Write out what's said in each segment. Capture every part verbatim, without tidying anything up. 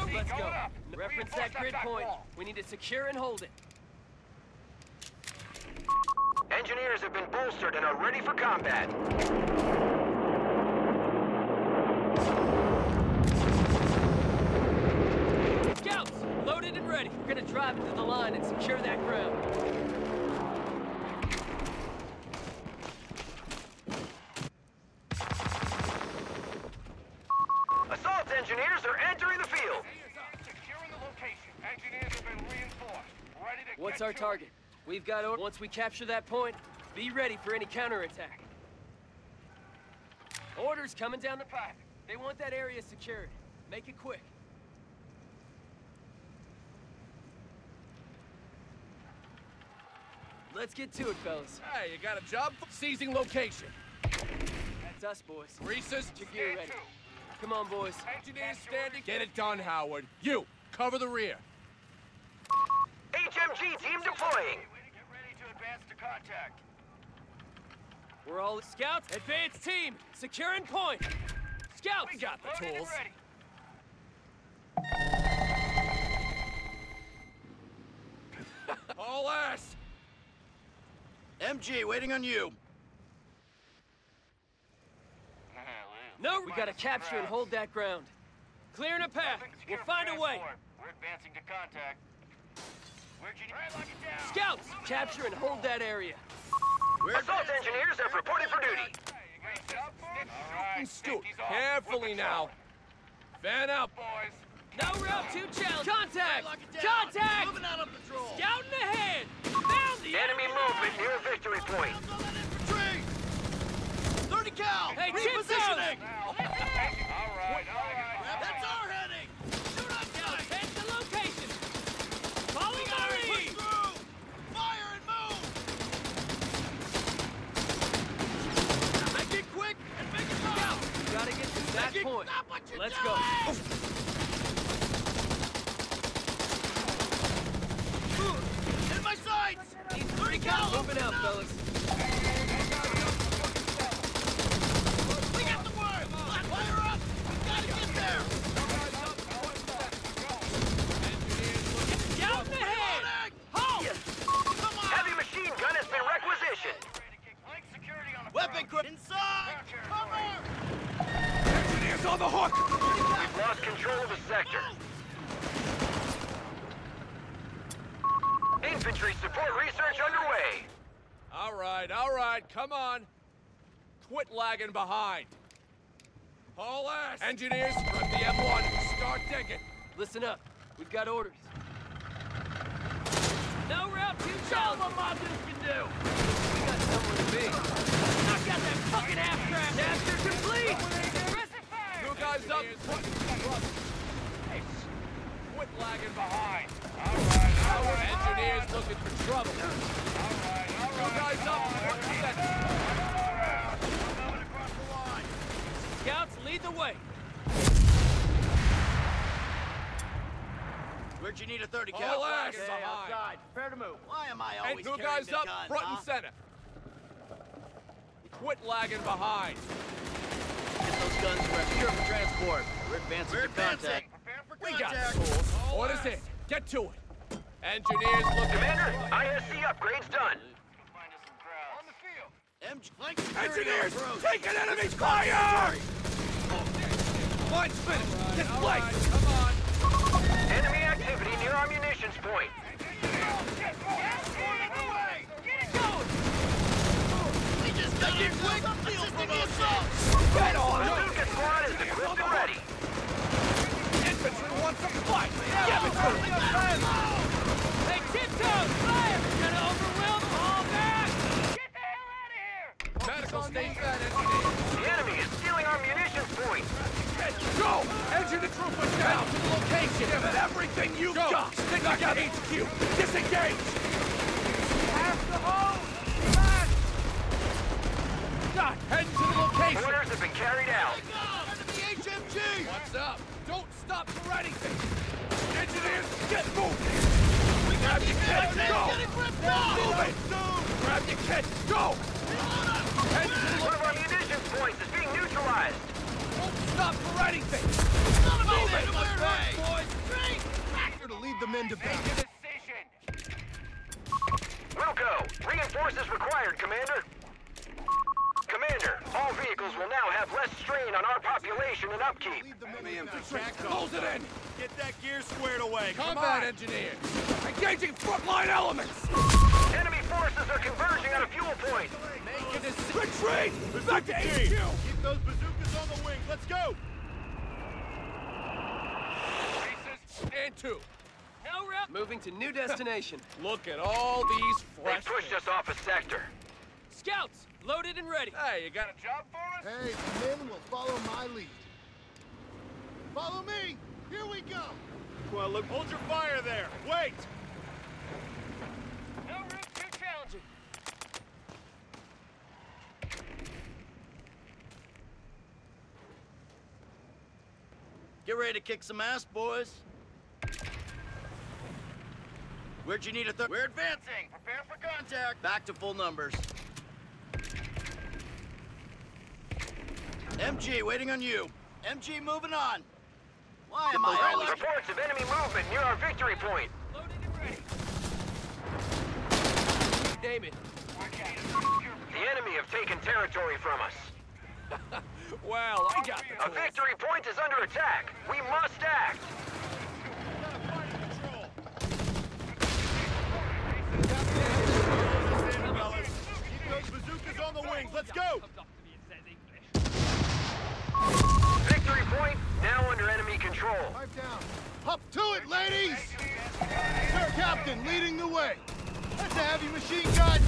Now let's go. Reference that grid point. We need to secure and hold it. Engineers have been bolstered and are ready for combat. Scouts, loaded and ready. We're gonna drive into the line and secure that ground. Assault engineers are entering the field. Securing the location. Engineers have been reinforced. Ready to What's get our to target? We've got orders. Once we capture that point, be ready for any counterattack. Orders coming down the pipe. They want that area secured. Make it quick. Let's get to it, fellas. Hey, you got a job? Seizing location. That's us, boys. Greases, Get your gear ready. Come on, boys. engineers standing. Get it done, Howard. You, cover the rear. H M G team deploying. Get ready to advance to contact. We're all scouts. Advance team. Securing point. Scouts. We got the Loaded and tools. ready. All ass. M G, waiting on you. No, we gotta capture and hold that ground. Clearing a path. We'll find a way. We're advancing to contact. Where'd you right, lock it down. Scouts, capture and hold that area. Assault engineers have reported for duty. All Stu, carefully now. Fan out. boys. No route two challenge. Contact! Contact! Moving out on patrol. Scouting ahead! Found the Enemy movement near victory point. Infantry! thirty cal! Hey, repositioning! All right, all right. That's our heading! Shoot on Scouts, sight! head to location. Follow We the gotta push lead. through! Fire and move! Make it quick and make it Scouts, go! we gotta get to that Make it point. stop what you're Let's doing! go. In my sights! thirty cal! Moving out, fellas. We got the word! Fire up! We gotta get there! Scouting ahead! Loading! Halt! Come on! Heavy machine gun has been requisitioned. Link security on the Weapon front. crew inside! Cover! Engineers on the hook. We've lost control of the sector. Infantry support research underway. All right, all right, come on. Quit lagging behind. All ass. Engineers, grab the M one. Start digging. Listen up. We've got orders. No route two challenge. What Monsters can do. We got somewhere to be. Knock out that fucking half-track. Capture complete. Press it fire. Two guys up. Quit lagging behind. All right, all Our right. engineers looking for trouble. All right, all Two right. guys up. Set. Coming across the line! Scouts, lead the way. Where'd you need a thirty cal? All ass. Okay, Behind. outside. Prepare to move. Why am I And always two carrying guys the up, gun, front huh? and center. Quit lagging behind. Get those guns prepped here for transport. We're advancing We're to contact. Prepare for We got contact. the tools. Orders in. Get to it. Engineers looking. Commander, I S C upgrades done. Find us some crowds. On the field. M G flank security Engineers, approach. take an enemy's fire! Line's finished. Get All flank. right, come on. Enemy activity near our munitions point. We just got a quick field promotion. Get on it. Bazooka squad is equipped and ready. Infantry wants to fight. Give it to them. Hey, tiptoes! Fire! We're gonna overwhelm them all back! Get the hell out of here! Medical station fed engineers. The enemy is stealing our munitions point. Go! Engine the troopers down to the location. Give it everything you've Go. got. Stick like out H Q. Disengage. Pass the hose! Run! God, head to the location. Orders have been carried out. Enemy H M G. What's up? Don't stop for anything. Engineers, get moving. We Grab your kit. Get Go. it ripped off. Move it. Grab your kit. Go. Head to the One of our munitions points is being neutralized. Don't stop for anything. Son of a Move bitch, it. where are they? Boys. end of Make battle. a decision. Wilco, reinforces required, Commander. Commander, all vehicles will now have less strain on our population and upkeep. Leave the Enemy men infantry, back. close it in! Get that gear squared away. Come Combat on. engineers! Engaging frontline elements! Enemy forces are converging on a fuel point. Make a decision! Retreat! Back to H Q! Keep those bazookas on the wing. Let's go. Pieces. And two. No route. Moving to new destination. Look at all these They fresh pushed us off a sector. Scouts, loaded and ready. Hey, you got Got a job for us? Hey, the men will follow my lead. Follow me! Here we go! Well, look, hold your fire there. Wait. No route too challenging. Get ready to kick some ass, boys. Where'd you need a third? We're advancing! Prepare for contact! Back to full numbers. M G, waiting on you. M G, moving on. Why am I always... Reports of enemy movement near our victory point. Loaded and ready. Name it. The enemy have taken territory from us. Well, I got A the victory point is under attack. We must act. Fellas, keep those bazookas on the wings. Let's go. Victory point now under enemy control. Pipe down. Up to it, ladies! Sir Captain, leading the way. That's a heavy machine gun.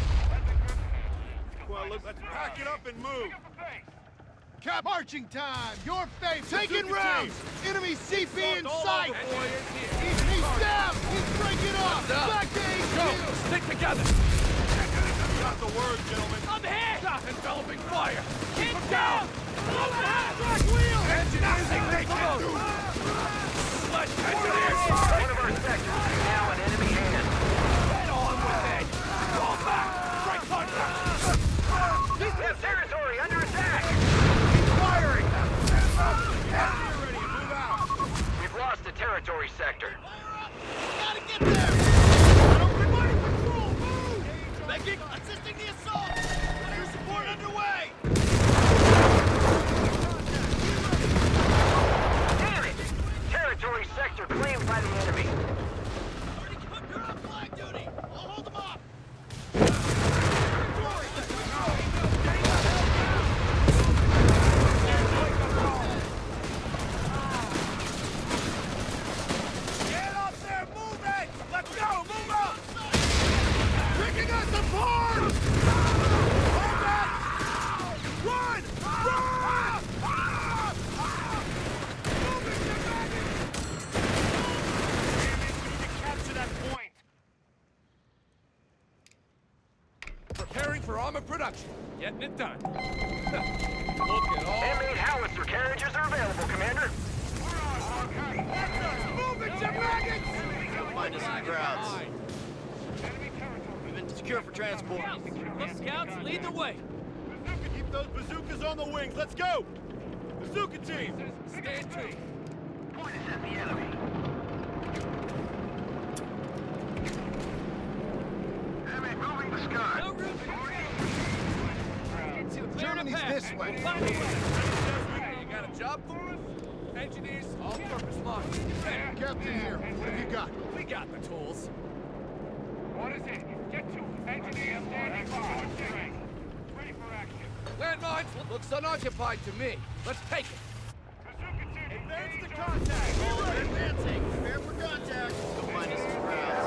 Well, look, let's pack it up and move. Cap, marching time. Your face. Taking Bazooka rounds. Enemy C P in all sight. over, warriors here. He's, he's down. He's breaking off. Up. Back to Go! H Q. Stick together! You got the word, gentlemen. I'm hit. Stop enveloping fire! Keep Get them down. down! Move that track wheel. Nothing they can do! Let engineers! One of our sectors is now in enemy hands. Get on with it! Fall back! Strike contact! We have territory under attack. Firing! Get ready. Move out. We've lost the territory sector. Gotta get there. Everybody patrol. Move. Making, assisting the assault. Air support underway. Damn it! Territory sector claimed by the enemy. You're on flag duty. I'll hold them off. Get up there. Move it. Let's go. Move up. Picking us apart. Hold that. Run. Run. Moving to baggage. We need to capture that point. Preparing for armor production. Getting it done. Look at all... Handmade howitzer carriages are available, Commander. That's us. Move it, Jim Wagons. Find us some crowds. Behind. Enemy territory. We've been secure for transport. Scouts, look, scouts, lead the way. Bazooka, keep those bazookas on the wings. Let's go. Bazooka team. Stand to. Point is at the enemy. Enemy moving the sky. No route. Germany's this way. Find a way. Hey, you got a job for us? Engineers, all-purpose launch. There. Captain here. What have you got? We got the tools. What is it? Get to engineer standing by. Ready for action. Landmines looks unoccupied to me. Let's take it. Bazooka team, Advance engage to on- contact. Get We're ready. advancing. Prepare for contact. Go find us some crowds.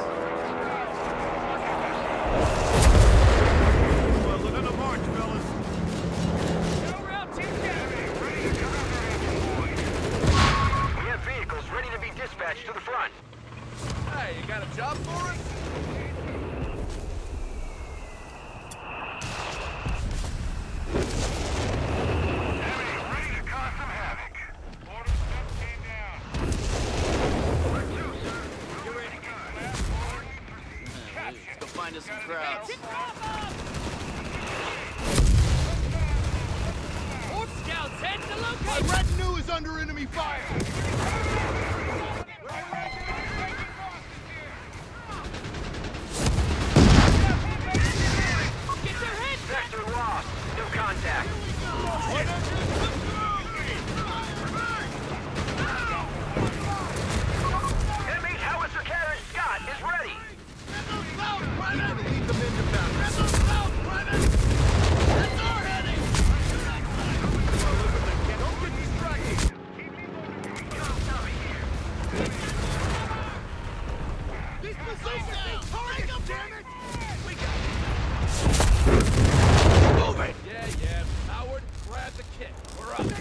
Well, look on the march, fellas. No route too challenging. We have vehicles ready to be dispatched to the front. Hey, you got a job for us? Enemy ready to cause some havoc. Order step came down. Get ready. Last order, proceed. Let's go find us some crowds. Scouts, head to My location. retinue is under enemy fire. We're up.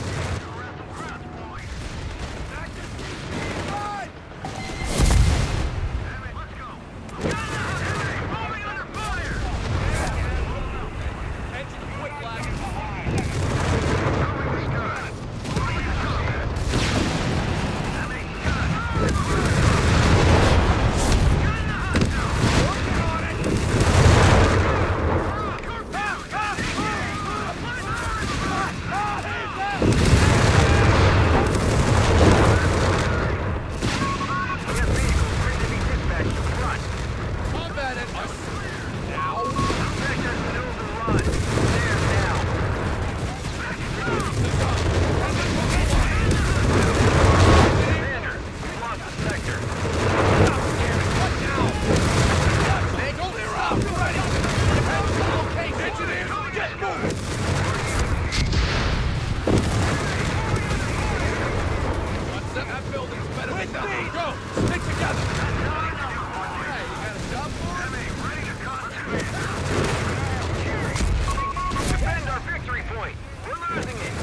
Engine quit lagging behind. Combat at us now. Commander, we lost the sector. What now? They clear out. Ready. Okay, engineers, get moving. What's that? That building's better than nothing. Go. Stick together. Hey, you got a job for us? Defend our victory point. We're losing it.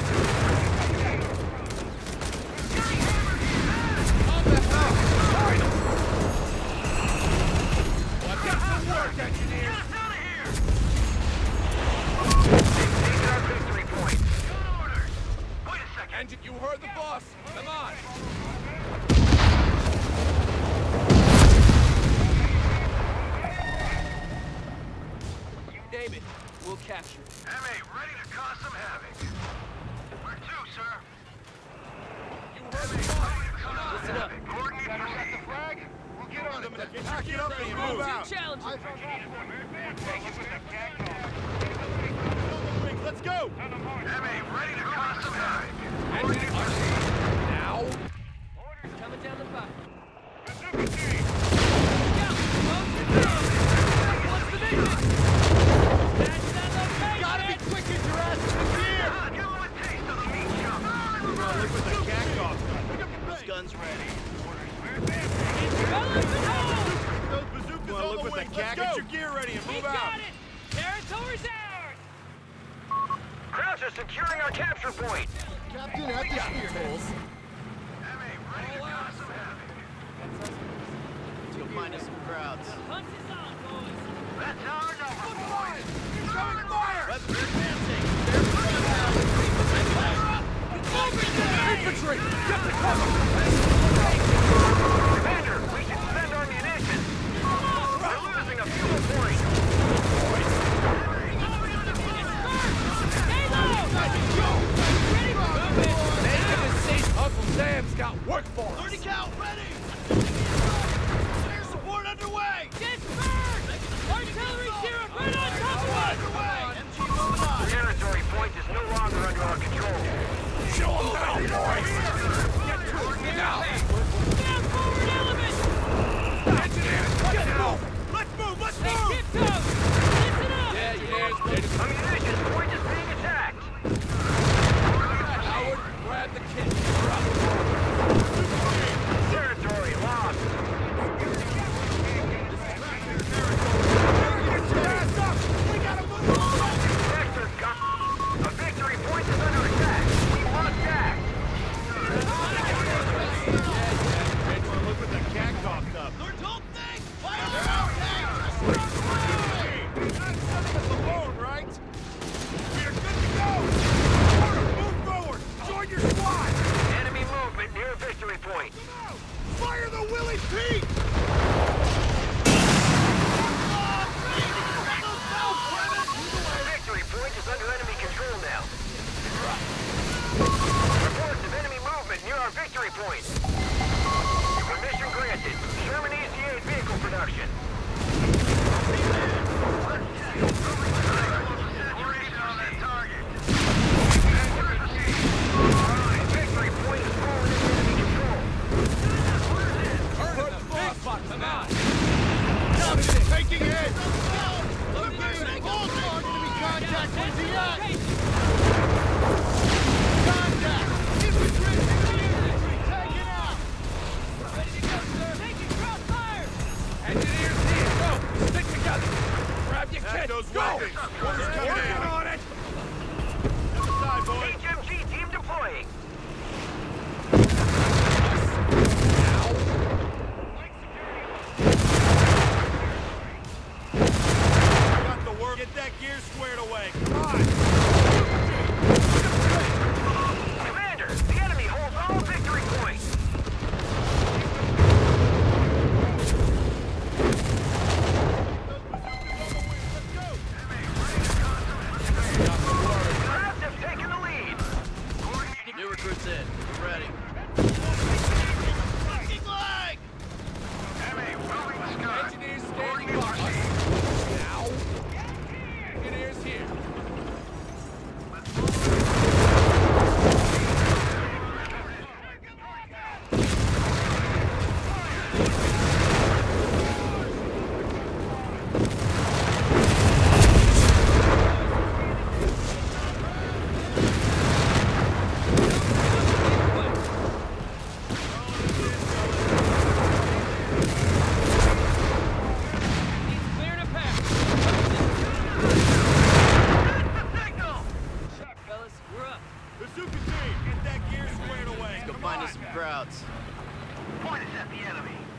On the hell? Finals. Let's get some work, engineers. They've taken our victory point. Wait a second. Engine, you heard the boss. Come on. You name it, we'll capture it. M A, ready to cause some havoc. Where to, sir? You heard the boss. Come on. Listen up. Coordinate set the flag. We'll get on it. Pack it up and you move out. Challenge. Let's go! M A, ready to cause some havoc. Engine us now. Orders coming down the pipe. Bazooka team! What's the mission? That's that location. Gotta be quick as your ass in the gear! Give them a taste of the meat chop. Look with the gas off gun. This gun's ready. Fellas, hold! Those bazookas on the wing. Let's go! Get your gear ready and We move got out. it. Territory's ours. Krauts are securing our capture point. Captain at the spearholes. M A, ready to cause some havoc. You'll find us some crowds. Hunt is on, boys. That's our number, boys. Incoming fire! We're advancing. There's front now. Infantry, get the cover. Commander, we can spend our munitions. We're losing a fuel point. Stay low. Ready for movement. Nathan and Safe Uncle Sam's got work for us. thirty cal ready. Air support underway. Disperse. Artillery sheriff right on top of us. Underway. M G moving on. Territory point is no longer under our control. Show them now, boys. Get to it now. Down forward element. Engineers, get moving. Let's move! Let's Hey, move! Tiptoe. Listen up. Yeah, engineers, ready to A munitions point is being attacked. Howard, grab the kit. We're up. Territory lost. Sector gone. A victory point is under attack. We must act. Look what the cat coughed up. Lord Tolkien, fire their own tanks. Not sending us alone, right? We are good to go! Order, move forward! Join your squad! Enemy movement near victory point. Fire the Willie Pete! Victory point is under enemy control now. Reports of enemy movement near our victory point. Permission granted. Sherman E C A vehicle production. Victory point is falling into enemy control. Heard the boss. Come on. Taking hit! Contact with the yacht. Contact! Infantry! Infantry! Take it out! Ready to go, sir. Taking crossfire. Engineers here. Go. Stick together. Grab your kit. That's it. We're ready. Fucking lag! Engineers standing by us. Now. Engineers here. Clear to pass. Fellas, we're up. Bazooka team, get that gear squared away. Go find us some crowds. Point us at the enemy.